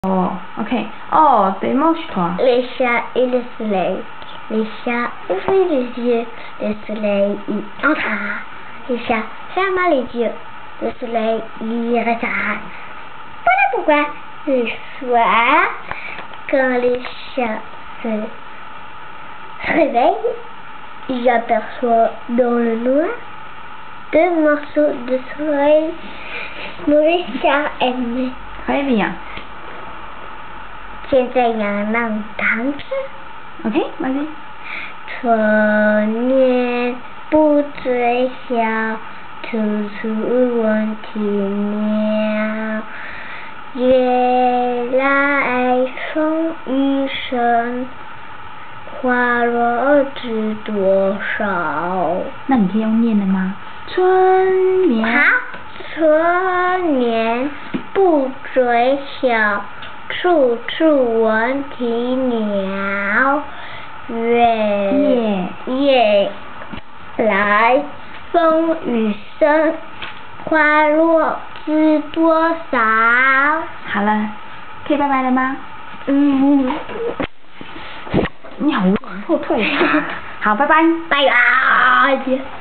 Oh, ok. Oh, t'es moche, toi. Le chat et le soleil. Le chat ouvrit les yeux. Le soleil y entra. Le chat ferma les yeux. Le soleil y resta. Voilà pourquoi le soir, quand le chat se réveille, j'aperçois dans le noir 2 morceaux de soleil. Mauvais chat aime. Très bien. 现在要让糖吃。 OK, vas-y. 春眠不觉晓，处处闻啼鸟。夜来风雨声，花落知多少。 那你可以用念的吗？春眠。 好，春眠不觉晓，处处闻啼鸟。夜来风雨声，花落知多少。 好了，可以拜拜了吗？你好无脸后退啊！好，拜拜。 拜拜。